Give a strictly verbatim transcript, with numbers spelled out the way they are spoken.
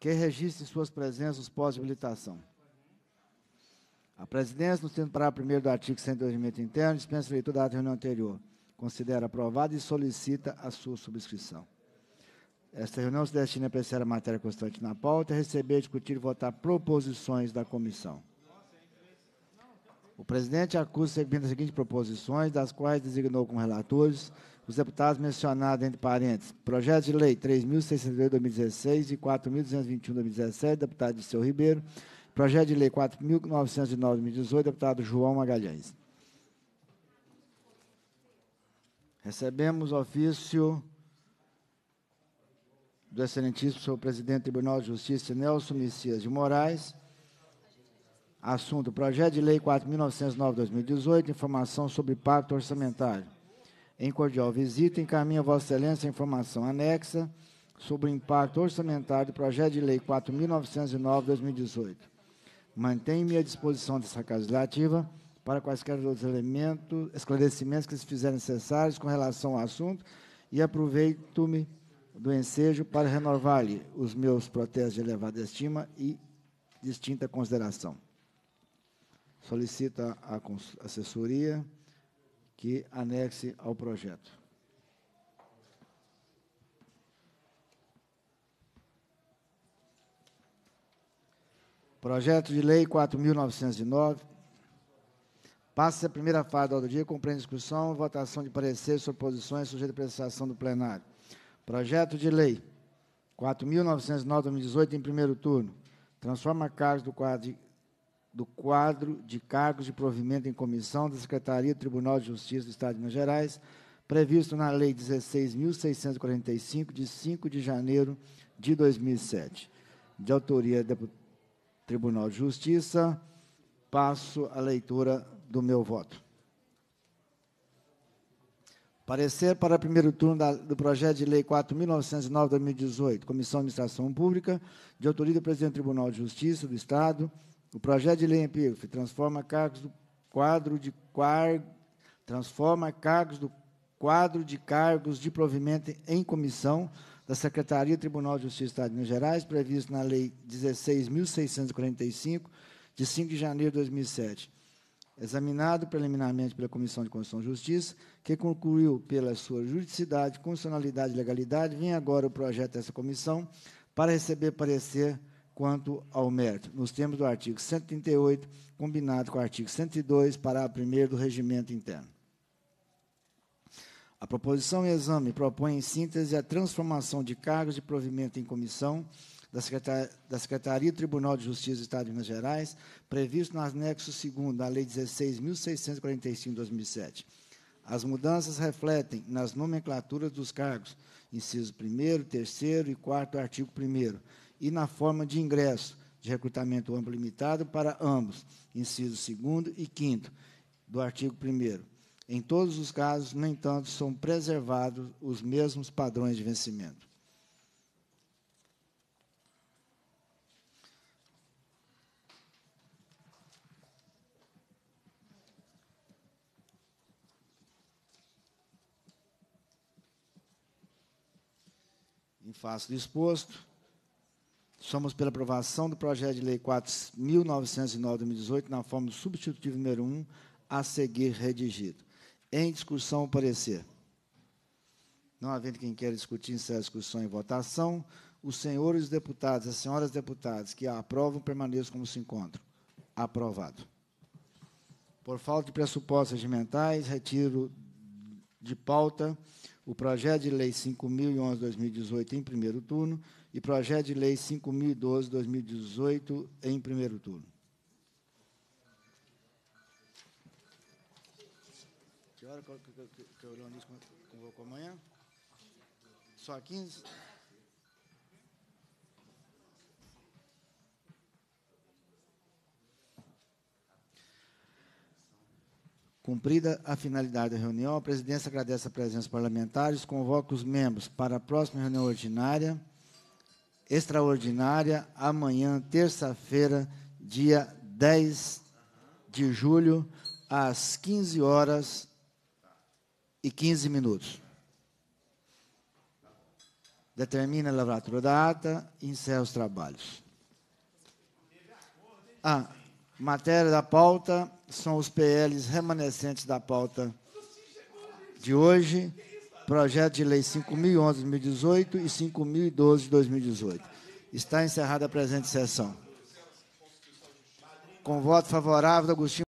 que registre suas presenças nos pós-habilitação. A presidência, no sentido parágrafo primeiro do artigo cento do regimento interno, dispensa a leitura da ata da reunião anterior. Considera aprovada e solicita a sua subscrição. Esta reunião se destina a apreciar a matéria constante na pauta, receber, discutir e votar proposições da comissão. O presidente acusa o seguimento das seguintes proposições, das quais designou como relatores os deputados mencionados, entre parênteses, projeto de lei três mil seiscentos e dois de dois mil e dezesseis e quatro mil duzentos e vinte e um de dois mil e dezessete, deputado Disseu Ribeiro, projeto de lei quatro mil novecentos e nove de dois mil e dezoito, deputado João Magalhães. Recebemos ofício do excelentíssimo senhor presidente do Tribunal de Justiça, Nelson Messias de Moraes. Assunto, projeto de lei quatro mil novecentos e nove de dois mil e dezoito, informação sobre pacto orçamentário. Em cordial visita, encaminha a Vossa Excelência a informação anexa sobre o impacto orçamentário do projeto de lei quatro mil novecentos e nove de dois mil e dezoito. Mantenho-me à disposição dessa Casa Legislativa para quaisquer outros elementos, esclarecimentos que se fizerem necessários com relação ao assunto e aproveito-me do ensejo para renovar-lhe os meus protestos de elevada estima e distinta consideração. Solicita a assessoria que anexe ao projeto. Projeto de lei quatro mil novecentos e nove. Passa a primeira fase da ordem do dia, compreende discussão e votação de pareceres sobre posições sujeito à apreciação do plenário. Projeto de lei quatro mil novecentos e nove de dois mil e dezoito, em primeiro turno. Transforma cargos do quadro de do quadro de cargos de provimento em comissão da Secretaria do Tribunal de Justiça do Estado de Minas Gerais, previsto na Lei dezesseis mil seiscentos e quarenta e cinco, de cinco de janeiro de dois mil e sete. De autoria do Tribunal de Justiça, passo a leitura do meu voto. Parecer para o primeiro turno da, do projeto de lei quatro mil novecentos e nove de dois mil e dezoito, Comissão de Administração Pública, de autoria do presidente do Tribunal de Justiça do Estado. O projeto de lei em epígrafe transforma cargos do quadro de quar, transforma cargos do quadro de cargos de provimento em comissão da Secretaria do Tribunal de Justiça do Estado de Minas Gerais, previsto na Lei dezesseis mil seiscentos e quarenta e cinco, de cinco de janeiro de dois mil e sete. Examinado preliminarmente pela Comissão de Constituição e Justiça, que concluiu pela sua juridicidade, constitucionalidade e legalidade, vem agora o projeto dessa comissão para receber parecer quanto ao mérito, nos termos do artigo cento e trinta e oito, combinado com o artigo cento e dois, parágrafo primeiro do Regimento Interno. A proposição em exame propõe, em síntese, a transformação de cargos de provimento em comissão da Secretaria, da Secretaria do Tribunal de Justiça do Estado de Minas Gerais, previsto no anexo segundo da Lei dezesseis mil seiscentos e quarenta e cinco de dois mil e sete. As mudanças refletem nas nomenclaturas dos cargos, inciso primeiro, terceiro e quarto do artigo primeiro, e na forma de ingresso de recrutamento amplo limitado para ambos, inciso segundo e quinto do artigo primeiro. Em todos os casos, no entanto, são preservados os mesmos padrões de vencimento. Em face do exposto, somos pela aprovação do projeto de lei quatro mil novecentos e nove de dois mil e dezoito, na forma do substitutivo número um, a seguir redigido. Em discussão, o parecer. Não havendo quem queira discutir, encerra a discussão em votação. Os senhores deputados, as senhoras deputadas que a aprovam, permaneçam como se encontram. Aprovado. Por falta de pressupostos regimentais, retiro de pauta o projeto de lei cinco mil e onze de dois mil e dezoito em primeiro turno e projeto de lei cinco mil e doze de dois mil e dezoito em primeiro turno. Que hora que o Leonis convocou amanhã? Só quinze? Cumprida a finalidade da reunião, a presidência agradece a presença dos parlamentares, convoca os membros para a próxima reunião ordinária, extraordinária, amanhã, terça-feira, dia dez de julho, às quinze horas e quinze minutos. Determina a lavratura da ata e encerra os trabalhos. A matéria da pauta são os P Ls remanescentes da pauta de hoje, projeto de lei cinco mil e onze de dois mil e dezoito e cinco mil e doze de dois mil e dezoito. Está encerrada a presente sessão. Com voto favorável do Agostinho